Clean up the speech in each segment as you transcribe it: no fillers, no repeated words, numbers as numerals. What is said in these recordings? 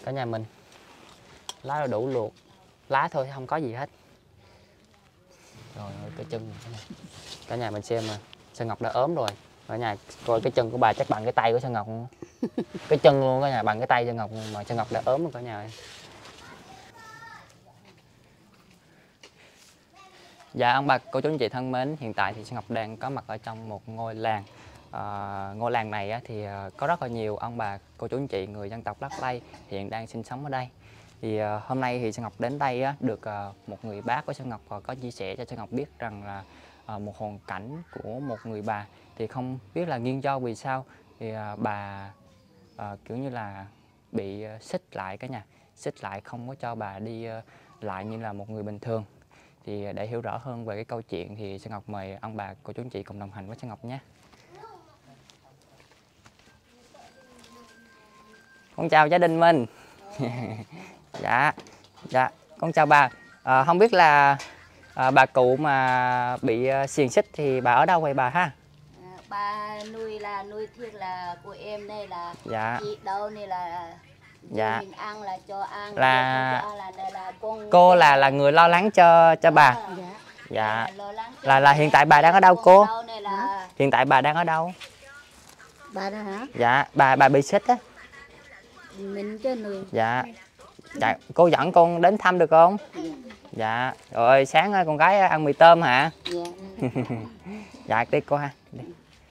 Cả nhà mình lá là đủ luộc, lá thôi không có gì hết. Rồi cái chân cả nhà mình xem mà Sơn Ngọc đã ốm rồi. Cả nhà coi cái chân của bà chắc bằng cái tay của Sơn Ngọc luôn. Cái chân luôn cả nhà, bằng cái tay Sơn Ngọc mà Sơn Ngọc đã ốm rồi cả nhà ơi. Dạ ông bà cô chú anh chị thân mến, hiện tại thì Sơn Ngọc đang có mặt ở trong một ngôi làng. Ngôi làng này thì có rất là nhiều ông bà cô chú anh chị người dân tộc Lắc Lây hiện đang sinh sống ở đây. Thì hôm nay thì Sơn Ngọc đến đây được một người bác của Sơn Ngọc có chia sẻ cho Sơn Ngọc biết rằng là một hoàn cảnh của một người bà thì không biết là nguyên do vì sao thì bà kiểu như là bị xích lại cả nhà, xích lại không có cho bà đi lại như là một người bình thường. Thì để hiểu rõ hơn về cái câu chuyện thì Sơn Ngọc mời ông bà cô chú anh chị cùng đồng hành với Sơn Ngọc nhé. Con chào gia đình mình. Dạ, dạ, con chào bà. Không biết là bà cụ mà bị xiềng xích thì bà ở đâu vậy bà ha? Bà nuôi là nuôi thiệt là của em đây là Dạ. chị đâu này là Dạ. mình ăn là cho ăn, Là cho ăn là con cô là người lo lắng cho bà. Dạ. Là hiện tại bà đang ở đâu cô? Hiện tại bà đang ở đâu? Bà đó hả? Dạ, bà bị xích á. Mình cho nuôi. Dạ. Dạ, cô dẫn con đến thăm được không? Dạ. Rồi sáng con gái ăn mì tôm hả? Dạ. Dạ đi cô ha. Đi.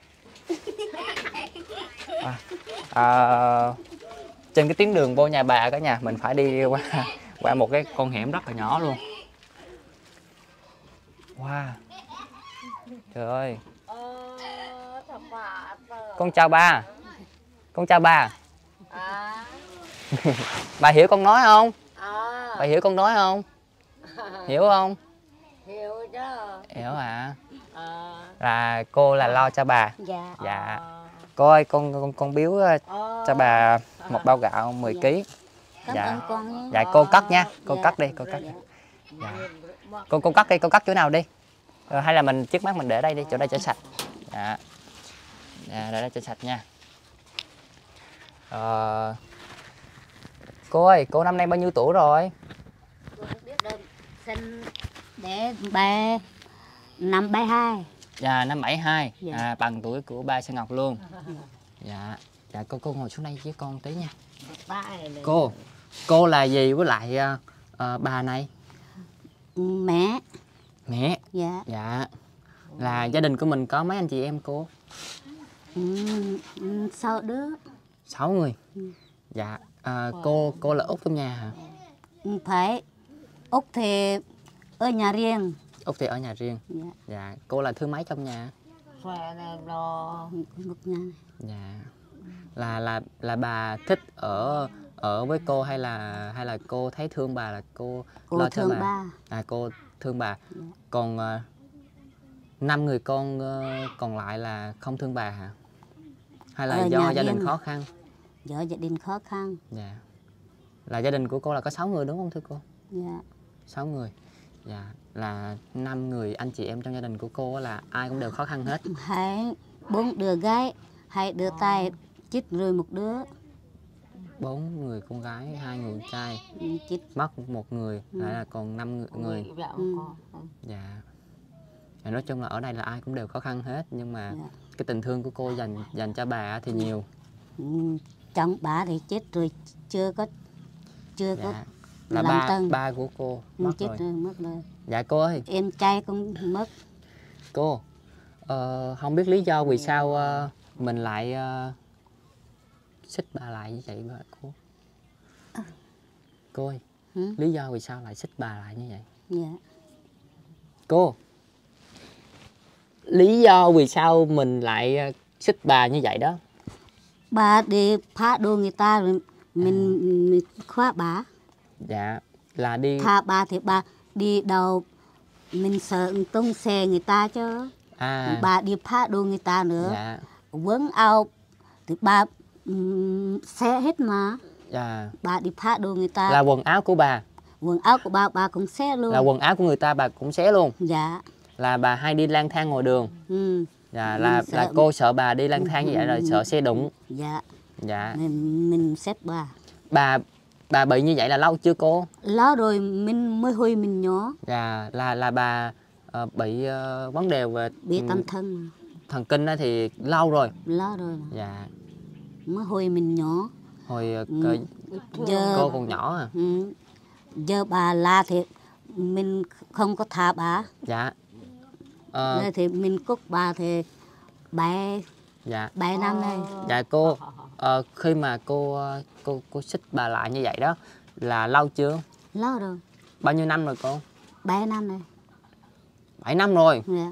Trên cái tuyến đường vô nhà bà cả nhà mình phải đi qua một cái con hẻm rất là nhỏ luôn. Wow. Trời ơi. Con chào bà. Con chào bà. Bà hiểu con nói không? Bà hiểu con nói không? Hiểu không? Hiểu chứ. Hiểu hả? Là cô là lo cho bà. Dạ. Dạ. Cô ơi con biếu cho bà một bao gạo 10 kg. Cảm ơn con nhé. Dạ cô cất nha, cô cất đi, cô cất. Dạ. Cô cất đi, cô cất chỗ nào đi. Hay là mình trước mắt mình để đây đi, chỗ đây cho sạch. Dạ. Dạ, để đây cho sạch nha. Cô ơi, cô năm nay bao nhiêu tuổi rồi? Cô không biết đâu. Sinh để ba năm 72. Dạ, năm 72. Dạ. Bằng tuổi của ba Sơn Ngọc luôn. Dạ. Dạ cô ngồi xuống đây với con tí nha. Cô là gì với lại bà này? Mẹ. Mẹ. Dạ. Dạ. Là gia đình của mình có mấy anh chị em cô? 6 đứa. 6 người. Dạ. Cô là út trong nhà hả? Phải. Út thì ở nhà riêng. Út thì ở nhà riêng. Dạ. Dạ. Cô là thứ mấy trong nhà? Phải là lo một nhà. Dạ. Là bà thích ở với cô hay là cô thấy thương bà là cô lo cho thương bà? Cô thương bà. Dạ. Còn 5 người con còn lại là không thương bà hả? Hay là do gia đình khó khăn? Do gia đình khó khăn. Dạ. Là gia đình của cô là có 6 người đúng không thưa cô? Dạ. 6 người. Dạ. Là 5 người anh chị em trong gia đình của cô là ai cũng đều khó khăn hết. 4 đứa gái, 2 đứa trai, chết rồi một đứa. 4 người con gái, 2 người con trai. Chết. Mất một người, lại là còn 5 người. Dạ. Nói chung là ở đây là ai cũng đều khó khăn hết, nhưng mà cái tình thương của cô dành cho bà thì nhiều. Chồng bà thì chết rồi, chưa có là ba của cô mất chết rồi. Mất rồi. Dạ cô ơi, em trai cũng mất. Cô không biết lý do vì sao mình lại xích bà lại như vậy bà cô? Cô ơi, lý do vì sao lại xích bà lại như vậy? Dạ. Cô, lý do vì sao mình lại xích bà như vậy đó? Bà đi phá đồ người ta rồi mình khóa bà. Dạ, là đi tha bà thì bà đi đâu mình sợ tung xe người ta chứ. Bà đi phá đồ người ta nữa. Dạ. Quấn áo thì bà xe hết mà. Dạ. Bà đi phá đồ người ta. Là quần áo của bà? Quần áo của bà cũng xé luôn. Là quần áo của người ta bà cũng xé luôn? Dạ. Là bà hay đi lang thang ngoài đường? Dạ, là cô sợ bà đi lang thang như vậy rồi sợ xe đụng? Dạ. Dạ. Mình xếp bà. Bà bị như vậy là lâu chưa cô? Lâu rồi mình mới hồi mình nhỏ. Dạ, là bà bị vấn đề về Bị tâm thần. thần kinh đó thì lâu rồi. Lâu rồi. Dạ. Mới hồi mình nhỏ. Hồi Giờ cô còn nhỏ à? Giờ bà la thì mình không có tha bà. Dạ. Nên thì mình cúc bà thì 7 năm đây. Dạ cô, khi mà cô xích bà lại như vậy đó là lâu chưa? Lâu rồi. Bao nhiêu năm rồi cô? 7 năm rồi. 7 năm rồi. Dạ.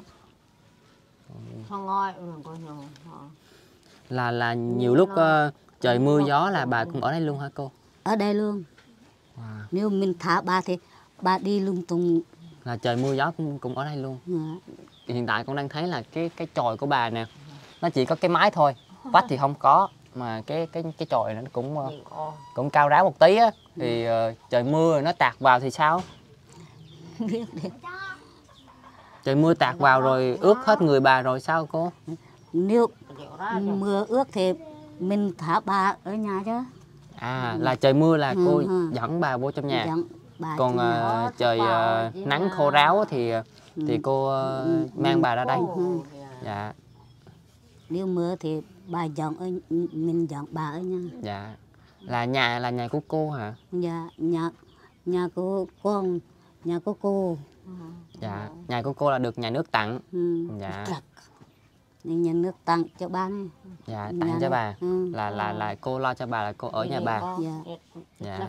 Là nhiều lúc trời mưa gió là bà cũng ở đây luôn hả cô? Ở đây luôn. Wow. Nếu mình thả bà thì bà đi lung tung. Là trời mưa gió cũng ở đây luôn. Dạ. Hiện tại con đang thấy là cái chòi của bà nè, nó chỉ có cái mái thôi, vách thì không có, mà cái chòi nó cũng cao ráo một tí á, thì trời mưa nó tạt vào thì sao? Biết đi. Trời mưa tạt vào rồi ướt hết người bà rồi sao cô? Nếu mưa ướt thì mình thả bà ở nhà chứ. À, là trời mưa là cô dẫn bà vô trong nhà. Còn trời nắng khô ráo thì cô mang bà ra đây. Dạ. Nếu mưa thì bà mình dọn bà ở nhà. Dạ. Là nhà của cô hả? Dạ, nhà của con, nhà của cô. Dạ, nhà của cô là được nhà nước tặng. Dạ. Nên nhà nước tặng cho bà này. Dạ, tặng cho bà. Là cô lo cho bà, là cô ở nhà bà. Dạ.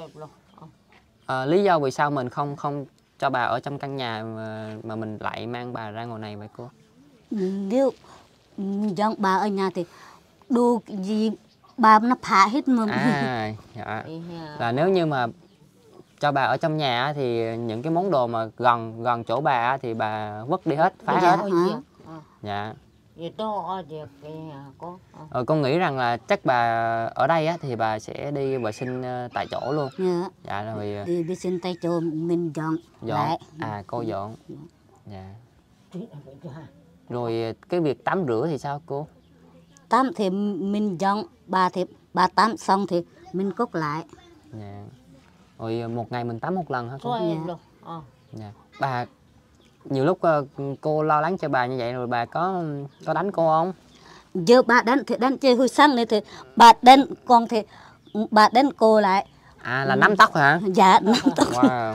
Lý do vì sao mình không cho bà ở trong căn nhà mà mình lại mang bà ra ngoài này vậy cô? Nếu dọn bà ở nhà thì đồ gì bà nó phá hết mà. À, dạ. Là nếu như mà cho bà ở trong nhà á, thì những cái món đồ mà gần chỗ bà á, thì bà vứt đi hết, phá hết. Dạ. Con nghĩ rằng là chắc bà ở đây á, thì bà sẽ đi vệ sinh tại chỗ luôn. Dạ rồi. Đi vệ sinh tại chỗ mình dọn lại. À, cô dọn. Dạ. Rồi cái việc tắm rửa thì sao cô? Tắm thì mình dọn, bà tắm xong thì mình cúc lại. Dạ. Rồi một ngày mình tắm một lần hả cô? Dạ. Bà nhiều lúc cô lo lắng cho bà như vậy rồi bà có đánh cô không? Giờ bà đánh thì đánh chơi hồi sáng này thì bà đánh, con thì bà đánh cô lại. À, là nắm tóc hả? Dạ, nắm tóc. Wow.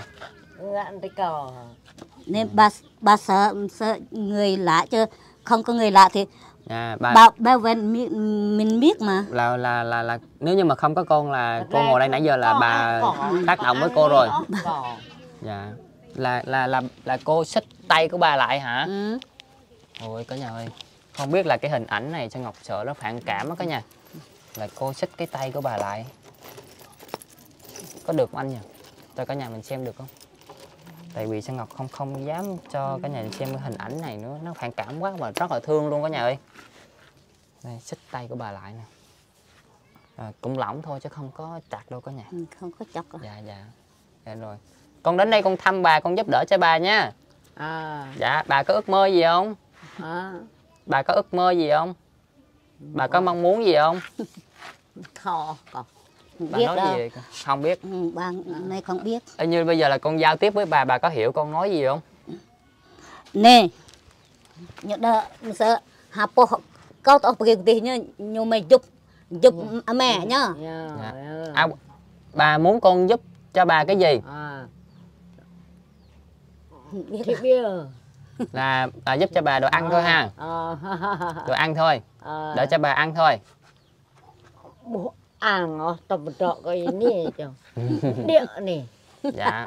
Nên bà sợ người lạ chứ không có người lạ thì bà quen mình biết mà. Là nếu như mà không có con là cô ngồi đây nãy giờ là bà tác động với cô rồi. Dạ. Là cô xích tay của bà lại hả? Ôi cả nhà ơi, không biết là cái hình ảnh này cho Ngọc sợ nó phản cảm á cả nhà. Là cô xích cái tay của bà lại. Có được không anh nhỉ? Cho cả nhà mình xem được không? Tại vì Sang Ngọc không dám cho cả nhà xem cái hình ảnh này nữa, nó phản cảm quá mà rất là thương luôn cả nhà ơi. Đây, xích tay của bà lại nè. Cũng lỏng thôi chứ không có chặt đâu cả nhà. Không có chặt đâu. Dạ rồi. Con đến đây con thăm bà, con giúp đỡ cho bà nha. Dạ, bà có ước mơ gì không? Bà có ước mơ gì không? Bà có mong muốn gì không? Không. Bà nói đâu. Gì? Không biết. Bà này không biết. Như bây giờ là con giao tiếp với bà có hiểu con nói gì không? Nè, nhớ đó, sợ hà po câu tao bực tí nhá, nhưng mà giúp mẹ nhá. À, bà muốn con giúp cho bà cái gì? Là giúp cho bà đồ ăn thôi ha. Đồ ăn thôi. Để cho bà ăn thôi. Ăn tầm trọ cái này chứ. Điện này. Dạ.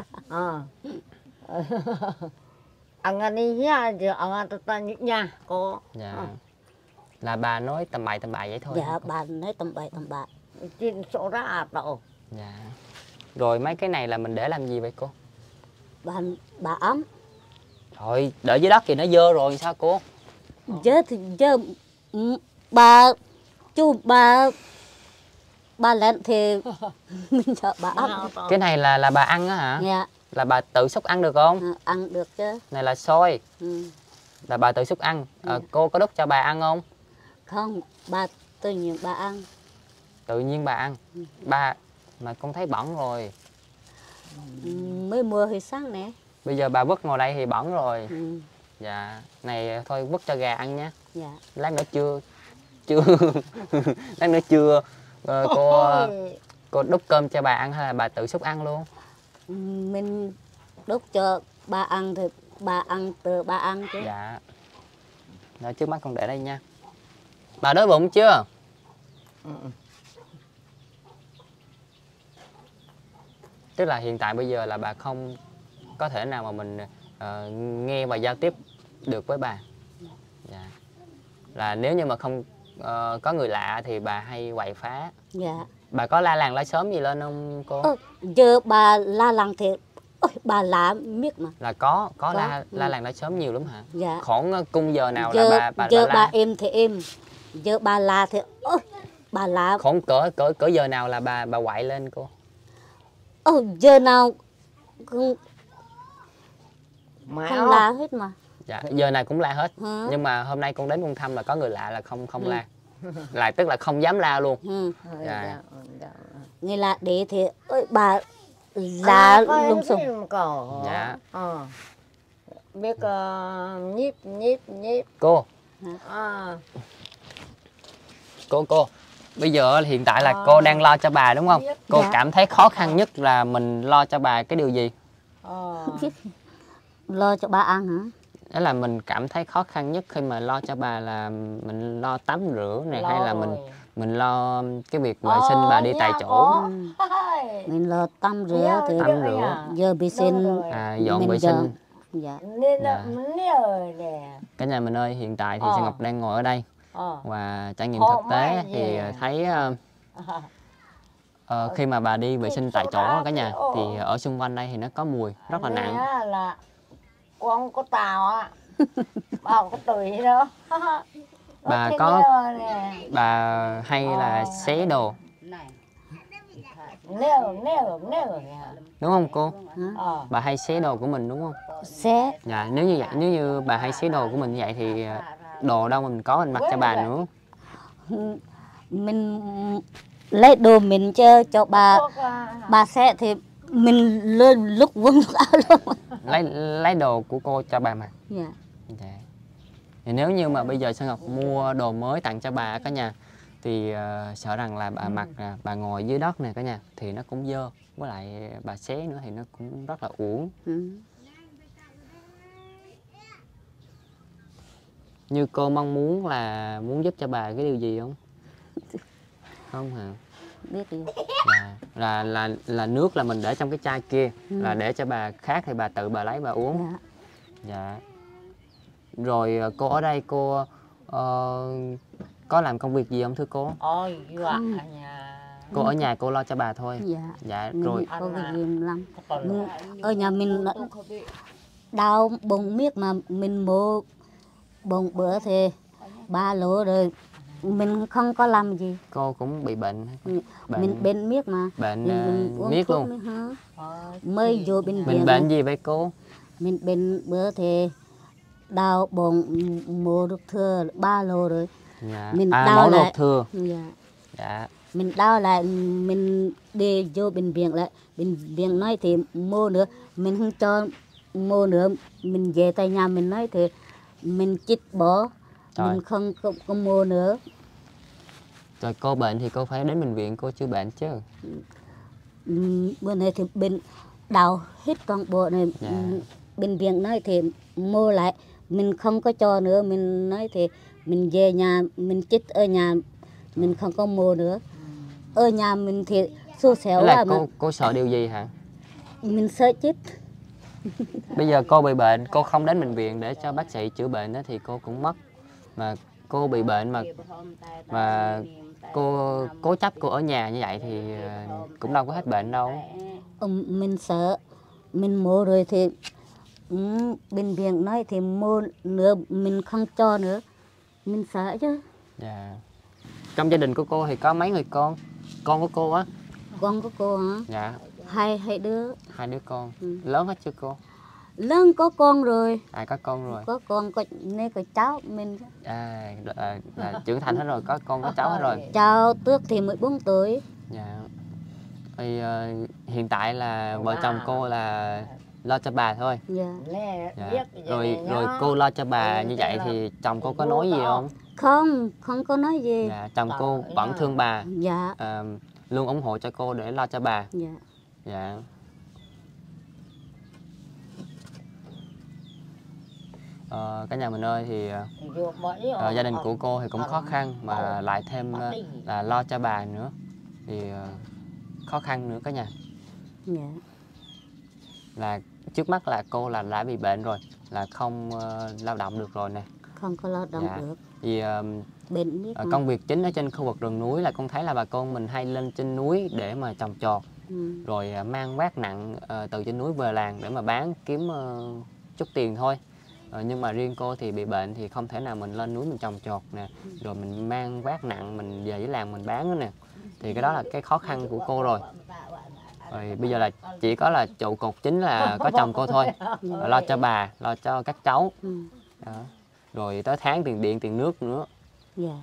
Ăn ăn đi nha, chứ ăn ta nha có. Dạ. Là bà nói tầm bậy vậy thôi. Dạ, bà nói tầm bậy. Trên số ra đâu. Dạ. Rồi mấy cái này là mình để làm gì vậy cô? Bà ấm. Rồi, để dưới đất thì nó dơ rồi sao cô? Dơ thì dơ. Bà lên thì mình sợ bà ấm. Cái này là bà ăn á hả? Dạ. Là bà tự xúc ăn được không? Ăn được chứ. Này là xôi. Là bà tự xúc ăn. Cô có đút cho bà ăn không? Không, tự nhiên bà ăn. Tự nhiên bà ăn. Mà con thấy bẩn rồi. Mới mưa hơi sáng nè. Bây giờ bà vứt ngồi đây thì bẩn rồi. Ừ. Dạ. Này thôi vứt cho gà ăn nhé. Dạ. Lát nữa chưa lát nữa chưa cô đút cơm cho bà ăn hay là bà tự xúc ăn luôn? Mình đút cho ba ăn thì ba ăn, tự ba ăn chứ. Dạ. Rồi trước mắt con để đây nha. Bà đói bụng chưa? Tức là hiện tại bây giờ là bà không có thể nào mà mình nghe và giao tiếp được với bà. Dạ. Là nếu như mà không có người lạ thì bà hay quậy phá. Dạ. Bà có la làng la xóm gì lên không cô? Giờ bà la làng thì bà la miết mà. Là có la làng la xóm nhiều lắm hả? Dạ. Khoảng cung giờ nào Giờ, là bà giờ la? bà êm thì êm. Giờ bà la thì bà la. Khoảng cỡ giờ nào là bà quậy lên cô? Giờ nào không Má la hết mà. Dạ, giờ này cũng la hết. Hả? Nhưng mà hôm nay con đến con thăm là có người lạ là không la. Là tức là không dám la luôn. Dạ. Người lạ để thì bà la lung xung. Dạ. Biết nhíp. Cô, À. cô. Bây giờ hiện tại là cô đang lo cho bà đúng không? Cô Dạ. cảm thấy khó khăn nhất là mình lo cho bà cái điều gì? Lo cho bà ăn hả? Đó là mình cảm thấy khó khăn nhất khi mà lo cho bà là mình lo tắm rửa này hay là mình lo cái việc vệ sinh bà đi tại chỗ. Mình lo tắm rửa thì Tắm rửa. giờ vệ sinh. Dọn mình vệ sinh. Dạ. Cả nhà mình ơi, hiện tại thì Sơn Ngọc đang ngồi ở đây và trải nghiệm thực tế thì thấy khi mà bà đi vệ sinh tại chỗ cả nhà thì ở xung quanh đây thì nó có mùi rất là nặng. Là con có tàu á. Bà có tùy đó. Bà hay là xé đồ đúng không cô? Bà hay xé đồ của mình đúng không? Xé. Dạ, nếu như vậy, nếu như bà hay xé đồ của mình như vậy thì đồ đâu mà mình có mình mặc cho bà nữa. Mình lấy đồ mình chơi cho bà xé thì mình lên lúc quần lúc áo luôn. Lấy đồ của cô cho bà mặc. Dạ. Dạ. Thì nếu như mà bây giờ Sơn Ngọc mua đồ mới tặng cho bà cả nhà thì sợ rằng là bà mặc bà ngồi dưới đất này cả nhà thì nó cũng dơ, với lại bà xé nữa thì nó cũng rất là uổng. Như cô mong muốn là muốn giúp cho bà cái điều gì không? Không hả? Biết đi. Dạ. Là nước là mình để trong cái chai kia, là để cho bà khát thì bà tự bà lấy bà uống. Dạ. Dạ. Rồi cô ở đây cô có làm công việc gì không thưa cô? Cô ở nhà cô lo cho bà thôi. Dạ. Dạ. Mình Rồi có cái gì lắm. Ở nhà mình đau bụng miết mà mình mua bụng bữa thì 3 lỗ rồi mình không có làm gì. cô cũng bị bệnh. Mình bệnh miết mà. Bệnh uống miết thuốc luôn. Mới vô bệnh viện. Mình bệnh gì vậy cô? Mình bệnh bữa thì đau bụng mổ ruột thừa 3 lỗ rồi. Dạ. Mình mổ ruột thừa. Dạ. Dạ. Mình đau lại mình đi vô bệnh viện lại, bệnh viện nói thì mua nữa, mình không cho mua nữa, mình về tại nhà mình nói thì mình chích bỏ. Rồi. Mình không mua nữa. Rồi cô bệnh thì cô phải đến bệnh viện, cô chưa bệnh chứ? Bữa nay thì bệnh đau hết toàn bộ này. Dạ. Bệnh viện nói thì mua lại, mình không có cho nữa, mình nói thì mình về nhà mình chích ở nhà, mình không có mua nữa. Ở nhà mình thì xui xẻo là quá mà. cô sợ điều gì hả? Mình sợ chích. Bây giờ cô bị bệnh, cô không đến bệnh viện để cho bác sĩ chữa bệnh đó thì cô cũng mất. Mà cô bị bệnh mà cô cố chấp cô ở nhà như vậy thì cũng đâu có hết bệnh đâu. Mình sợ, mình mua rồi thì bệnh viện nói thì mua nữa mình không cho nữa, mình sợ chứ. Dạ. Trong gia đình của cô thì có mấy người con? Con của cô á? Con của cô hả? Dạ. Hai đứa. 2 đứa con. Lớn hết chưa cô? Lớn có con rồi. Có con rồi. Có con, nên có cháu mình. Là trưởng thành hết rồi, có con có cháu hết rồi. Cháu Tước thì 14 tuổi. Dạ. Thì hiện tại là vợ chồng cô là lo cho bà thôi. Dạ. Nè, Dạ. biết vậy Rồi này rồi nhá. cô lo cho bà Ừ, như tức vậy là thì chồng cô có vô nói gì đó. không? Không có nói gì. Dạ, chồng cô Trời vẫn ơi. thương bà, Dạ. luôn ủng hộ cho cô để lo cho bà. Dạ. Dạ. Cả nhà mình ơi thì Thì vô bẫy gia đình của cô thì cũng khó khăn mà lại thêm là lo cho bà nữa thì khó khăn nữa cả nhà. Dạ. Là trước mắt là cô là đã bị bệnh rồi, là không lao động được rồi nè. Không có lao động Dạ. được. Vì Bệnh biết mà. công việc chính ở trên khu vực rừng núi là con thấy là bà con mình hay lên trên núi để mà trồng trọt, rồi mang vác nặng từ trên núi về làng để mà bán kiếm chút tiền thôi. Nhưng mà riêng cô thì bị bệnh thì không thể nào mình lên núi mình trồng trọt nè, rồi mình mang vác nặng mình về với làng mình bán nữa nè, thì cái đó là cái khó khăn của cô rồi. Rồi bây giờ là chỉ có là trụ cột chính là có chồng cô thôi, lo cho bà, lo cho các cháu. Đó. Rồi tới tháng tiền điện tiền nước nữa. Dạ.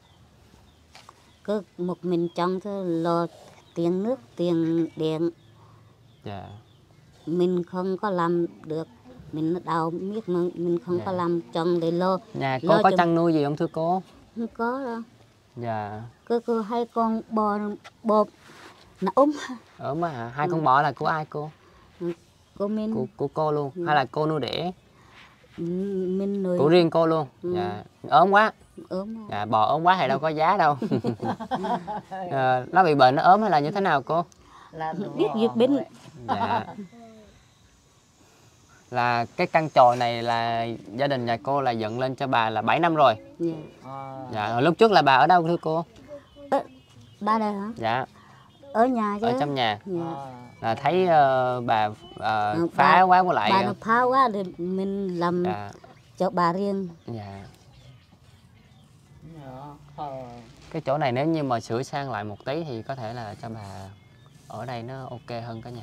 Cứ một mình chồng thôi lo tiền nước tiền điện. Dạ. Mình không có làm được, mình đau biết mà mình không có làm chồng để lo. Nhà cô lo có cho... chăn nuôi gì không thưa cô? Không có đâu. Dạ. Cứ hai con bò nó ốm. Ốm á hả? Hai con bò là của ai cô? Của mình. Của cô luôn hay là cô nuôi đẻ? Mình nuôi. Của riêng cô luôn. Dạ. Ốm quá. Ốm. Dạ, bò ốm quá thì đâu có giá đâu. Nó bị bệnh nó ốm hay là như thế nào cô? Là biết việc bên. Dạ. Là cái căn chòi này là gia đình nhà cô là dựng lên cho bà là 7 năm rồi. Dạ. Dạ, rồi lúc trước là bà ở đâu thưa cô? Ba đây hả? Dạ. Ở nhà chứ. Ở trong nhà. Dạ. Là thấy bà phá quá với lại. Bà nó phá quá thì mình làm Dạ. cho bà riêng. Dạ. Cái chỗ này nếu như mà sửa sang lại một tí thì có thể là cho bà ở đây nó ok hơn cả nhà.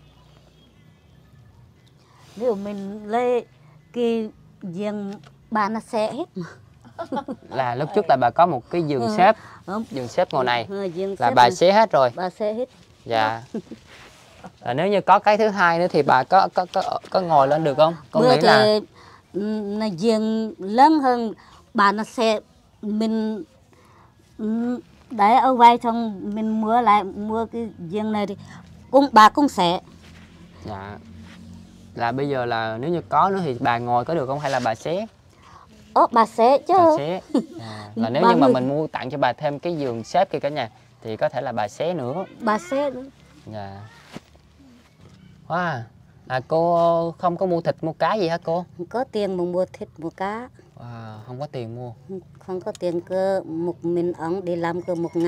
Nếu mình lấy cái giường bà nó sẽ hết mà. Là lúc trước là bà có một cái giường xếp, giường xếp ngồi này là bà xé hết rồi. Bà xé hết. Dạ. Là nếu như có cái thứ hai nữa thì bà có ngồi lên được không? Con bữa nghĩ là nó giường lớn hơn bà nó sẽ mình để ở vai xong mình mua cái giường này thì bà cũng sẽ. dạ. Là bây giờ là nếu như có nữa thì bà ngồi có được không hay là bà xé? Bà sẽ chứ. Bà xé. Là nếu như mà mình mua tặng cho bà thêm cái giường xếp kia cả nhà thì có thể là bà xé nữa. Bà xé nữa. Dạ. Wow. Cô không có mua thịt mua cá gì hả cô? Không có tiền mà mua thịt mua cá. Wow, không có tiền mua. Không có tiền cơ một mình ông đi làm cơ một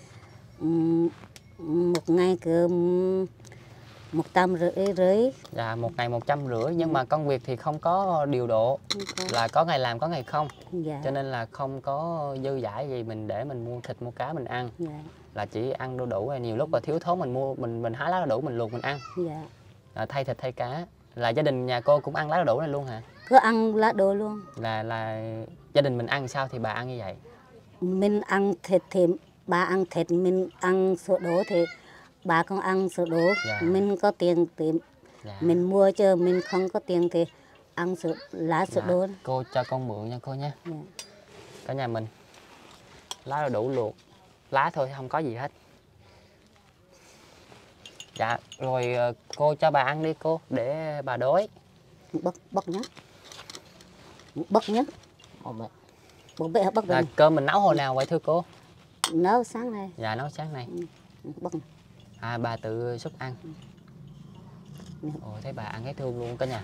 ngày cơ 150. Dạ, một ngày 150 nhưng mà công việc thì không có điều độ, là có ngày làm có ngày không. Dạ. Cho nên là không có dư dả gì mình để mình mua thịt mua cá mình ăn. Dạ. Là chỉ ăn đu đủ, nhiều lúc là thiếu thốn mình mua mình hái lá đu đủ mình luộc mình ăn. Dạ. Là thay thịt thay cá. Là gia đình nhà cô cũng ăn lá đu đủ này luôn hả? Cứ ăn lá đồ luôn. Là gia đình mình ăn sao thì bà ăn như vậy? Mình ăn thịt thì bà ăn thịt, mình ăn sữa đỗ thì bà không ăn sữa đỗ. Dạ. Mình có tiền thì Dạ. mình mua chứ mình không có tiền thì ăn lá sữa Dạ. đỗ. Cô cho con mượn nha cô nhé. Dạ. Cả nhà mình lá đu đủ luộc, lá thôi không có gì hết. Dạ, rồi cô cho bà ăn đi cô, để bà đói. Bốc nhá. Bốc nhá. Bốc bệ bốc Là đây. cơm mình nấu hồi nào vậy thưa cô? Nấu sáng nay. Dạ, nấu sáng nay. Bốc. Bà tự xúc ăn. Ồ, thấy bà ăn thấy thương luôn cả nhà.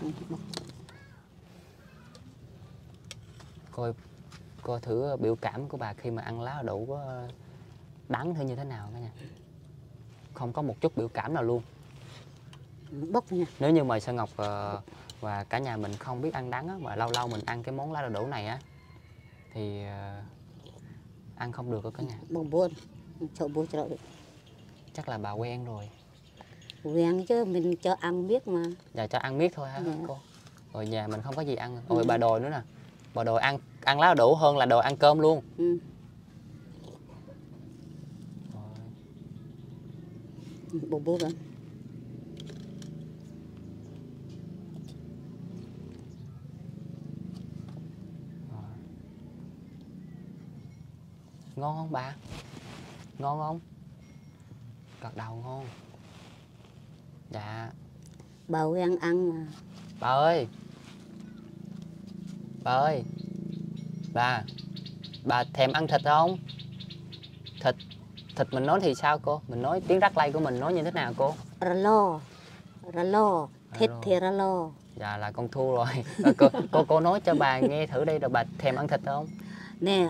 Cô thử biểu cảm của bà khi mà ăn lá đu đủ đắng thử như thế nào cả nhà. Không có một chút biểu cảm nào luôn. Bốc nha. Nếu như mà Sơn Ngọc và cả nhà mình không biết ăn đắng á, mà lâu lâu mình ăn cái món lá đu đủ này á thì ăn không được cả nhà. Bông buồn. Chậu bùa cho được. Chắc là bà quen rồi. Quen chứ mình cho ăn biết mà. Dạ, cho ăn biết thôi hả Dạ. cô? Rồi nhà mình không có gì ăn. Ôi bà đòi nữa nè. Bà đòi ăn lá đu đủ hơn là đòi ăn cơm luôn. Bố bố đó. Ngon không bà? Ngon không? Gật đầu ngon. Dạ. Bà quen ăn mà. Bà ơi. Bà ơi. Bà thèm ăn thịt không? Thịt mình nói thì sao cô? Mình nói tiếng Đắk Lắk của mình nói như thế nào cô? Ra lo. Thịt thì ra lo. Dạ là con thua rồi. Cô nói cho bà nghe thử đây, rồi bà thèm ăn thịt không? Nè,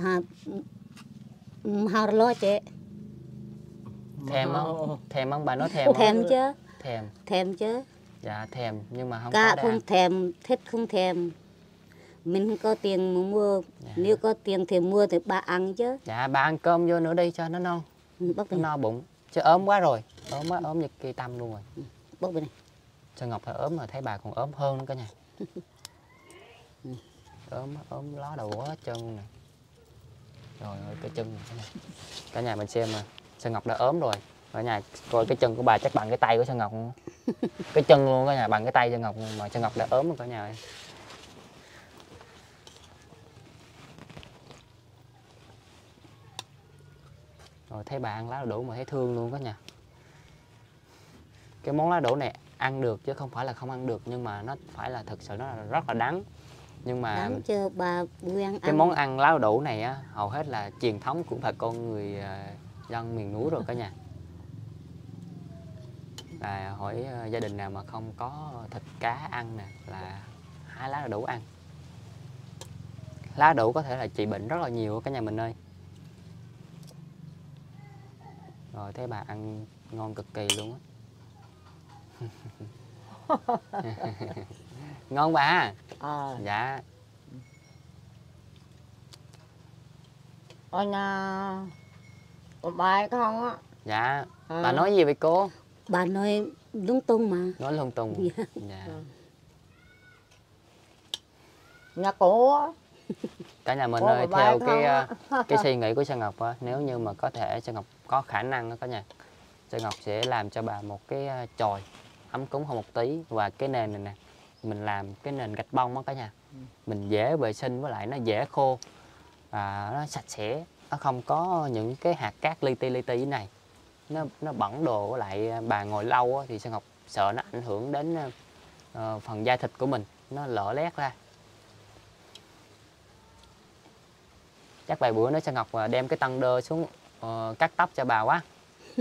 ra lo chị. Thèm không? Thèm không? Bà nói thèm không? Thèm chứ. Thèm chứ. Dạ thèm nhưng mà không Cá có không ăn. thèm, thịt không thèm. Mình không có tiền mà mua. Dạ. Nếu có tiền thì mua thì bà ăn chứ. Dạ bà ăn cơm vô nữa đi cho nó non. Bóc Nó bên này. no bụng. Chứ ốm quá rồi. Ốm quá, ốm như cây tăm luôn rồi. Bóc bên này. Sơn Ngọc phải ốm mà thấy bà còn ốm hơn nữa cả nhà. ốm ló đầu quá hết trơn luôn nè. Rồi ơi cái chân này, cả nhà mình xem nè, Sơn Ngọc đã ốm rồi. Cả nhà coi cái chân của bà chắc bằng cái tay của Sơn Ngọc luôn. Cái chân luôn cả nhà, bằng cái tay Sơn Ngọc luôn, mà Sơn Ngọc đã ốm rồi cả nhà ơi. Rồi thấy bà ăn lá đỗ mà thấy thương luôn cả nhà. Cái món lá đỗ này ăn được chứ không phải là không ăn được, nhưng mà nó phải là thực sự nó là rất là đắng. Nhưng mà Đắng chưa bà quen ăn. cái món ăn lá đỗ này á, hầu hết là truyền thống của bà con người dân miền núi rồi cả nhà. Và hỏi gia đình nào mà không có thịt cá ăn nè là hái lá đỗ ăn. Lá đỗ có thể là trị bệnh rất là nhiều cả nhà mình ơi. Rồi thấy bà ăn ngon cực kỳ luôn á. Ngon bà. Dạ. Ở nhà có bài không á? Dạ. Bà nói gì vậy cô? Bà nói lung tung mà. Nói lung tung. Dạ. Dạ. Nhà cô á. Cả nhà mình Cô ơi, có bài theo không cái suy nghĩ của Sơn Ngọc á, nếu như mà có thể Sơn Ngọc có khả năng đó cả nhà, Sơn Ngọc sẽ làm cho bà một cái chòi ấm cúng hơn một tí. Và cái nền này nè, mình làm cái nền gạch bông đó cả nhà. Mình dễ vệ sinh, với lại nó dễ khô và nó sạch sẽ, nó không có những cái hạt cát li ti thế này. Nó bẩn đồ, với lại bà ngồi lâu á, thì Sơn Ngọc sợ nó ảnh hưởng đến phần da thịt của mình, nó lở lét ra. Chắc vài bữa nữa Sơn Ngọc đem cái tăng đơ xuống cắt tóc cho bà quá.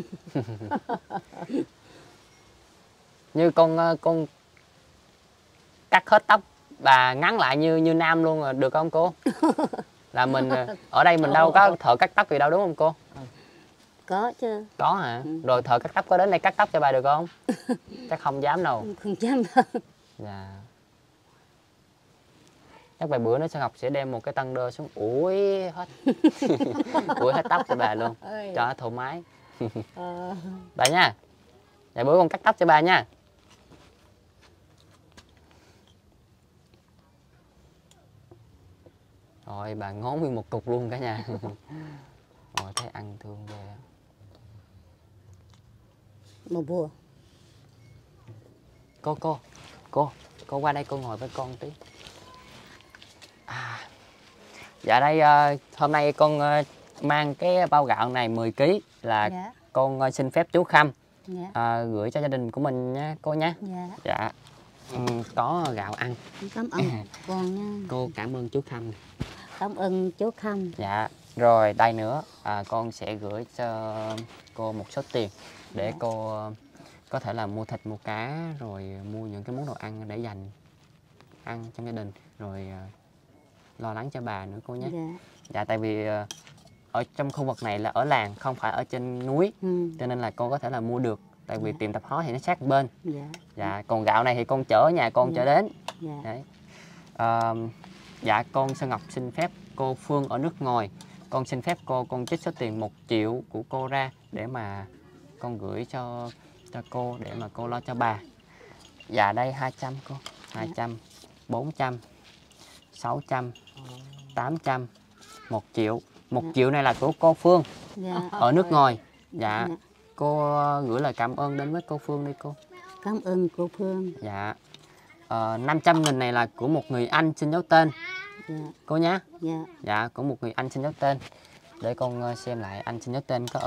Như con cắt hết tóc bà ngắn lại như nam luôn rồi, được không cô? Là mình ở đây mình đâu có thợ cắt tóc gì đâu đúng không cô? Có chứ. Có hả? Rồi thợ cắt tóc có đến đây cắt tóc cho bà được không? Chắc không dám đâu. Không dám đâu. Dạ. Chắc vài bữa nữa Sơn Ngọc sẽ đem một cái tăng đơ xuống ủi hết ủi hết tóc cho bà luôn, cho nó thoải mái. Bà nha. Vài bữa con cắt tóc cho bà nha. Rồi bà ngón nguyên một cục luôn cả nhà. Rồi thấy ăn thương ghê. Mà bùa. Cô qua đây cô ngồi với con tí. Dạ đây hôm nay con mang cái bao gạo này 10 kg là Dạ. con xin phép chú Khâm Dạ. gửi cho gia đình của mình nha cô nhé. Dạ. Dạ. Có gạo ăn. Cảm ơn con nha. Cô cảm ơn chú Khâm. Cảm ơn chú Khâm. Dạ. Rồi đây nữa con sẽ gửi cho cô một số tiền để cô có thể là mua thịt mua cá, rồi mua những cái món đồ ăn để dành ăn trong gia đình, rồi lo lắng cho bà nữa cô nhé. Dạ. Dạ tại vì ở trong khu vực này là ở làng, không phải ở trên núi, cho nên là con có thể là mua được. Tại vì tiệm tạp hóa thì nó sát bên. Dạ còn gạo này thì con chở ở nhà con chở đến. Đấy. Dạ con Sơn Ngọc xin phép cô Phương ở nước ngoài, con xin phép cô, con trích số tiền 1 triệu của cô ra để mà con gửi cho cô để mà cô lo cho bà. Dạ đây 200 cô, 200, 400, 600, 800, 1 triệu. 1 triệu này là của cô Phương ở nước ngoài. Dạ cô gửi lời cảm ơn đến với cô Phương đi cô. Cảm ơn cô Phương. Dạ. 500.000 này là của một người anh xin giấu tên Dạ. cô nhé. Dạ. Dạ, của một người anh xin giấu tên. Để con xem lại anh xin giấu tên có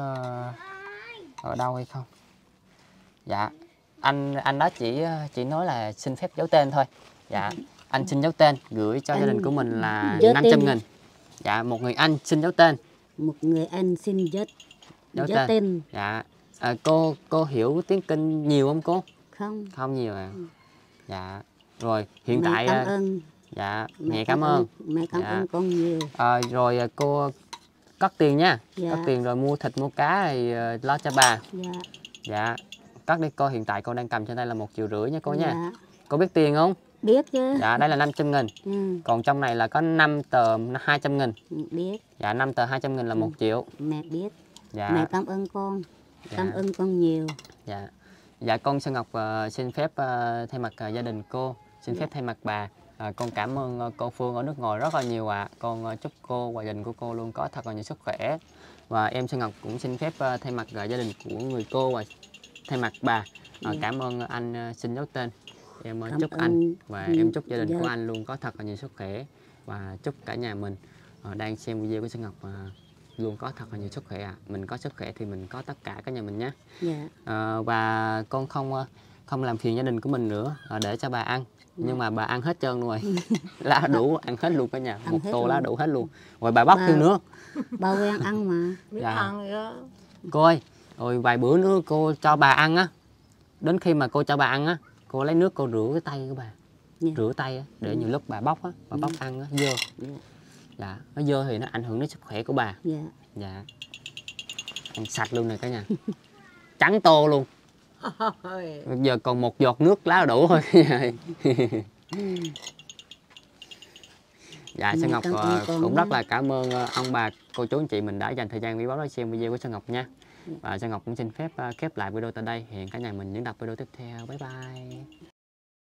ở đâu hay không. Dạ, anh đó chỉ nói là xin phép giấu tên thôi. Dạ, anh xin giấu tên gửi cho gia đình của mình là 500.000. Dạ, một người anh xin giấu tên. Một người anh xin giấu tên. Dạ, cô hiểu tiếng Kinh nhiều không cô? Không. Không nhiều à. Dạ, rồi hiện Mẹ tại cảm ơn. dạ mẹ cảm ơn. Mẹ cảm Dạ. ơn con nhiều. Rồi cô cất tiền nha. Dạ. Cất tiền rồi mua thịt mua cá thì lo cho bà. Dạ. Dạ, cất đi cô. Hiện tại cô đang cầm trên tay là 1,5 triệu nha cô nha. Dạ. Cô biết tiền không? Biết chứ. Dạ, đây là 500.000. Ừ. Còn trong này là có 5 tờ 200.000. Biết. Dạ, 5 tờ 200.000 là 1 triệu. Mẹ biết. Dạ. Mẹ cảm ơn con. Dạ. Cảm ơn con nhiều. Dạ. Dạ, con Sơn Ngọc xin phép thay mặt gia đình cô, xin phép thay mặt bà, con cảm ơn cô Phương ở nước ngoài rất là nhiều ạ. Con chúc cô và gia đình của cô luôn có thật là nhiều sức khỏe. Và em Sơn Ngọc cũng xin phép thay mặt gia đình của người cô và thay mặt bà cảm ơn anh xin giấu tên. Em chúc anh và em chúc gia đình của anh luôn có thật là nhiều sức khỏe. Và chúc cả nhà mình đang xem video của Sơn Ngọc luôn có thật là nhiều sức khỏe ạ. Mình có sức khỏe thì mình có tất cả nhà mình nhé. Dạ. Và con không làm phiền gia đình của mình nữa để cho bà ăn. Nhưng mà bà ăn hết trơn luôn rồi. Lá đủ ăn hết luôn cả nhà. Một tô lá đủ hết luôn. Rồi bà bóc thêm nữa. Bà quen ăn mà. Biết Dạ. ăn đó. Cô ơi, rồi vài bữa nữa cô cho bà ăn á. Đến khi mà cô cho bà ăn á, cô lấy nước cô rửa cái tay của bà. Dạ. Rửa tay á, để nhiều lúc bà bóc á, bà bóc ăn á, dơ. Dạ. Dạ, nó dơ thì nó ảnh hưởng đến sức khỏe của bà. Dạ. Dạ. Ăn sạch luôn này cả nhà. Trắng tô luôn. Bây giờ còn một giọt nước lá đủ thôi. Dạ, Sơn Ngọc cũng rất là cảm ơn ông bà, cô chú anh chị mình đã dành thời gian quý báu để xem video của Sơn Ngọc nha. Và Sơn Ngọc cũng xin phép khép lại video tại đây. Hẹn cả nhà mình những tập video tiếp theo. Bye bye.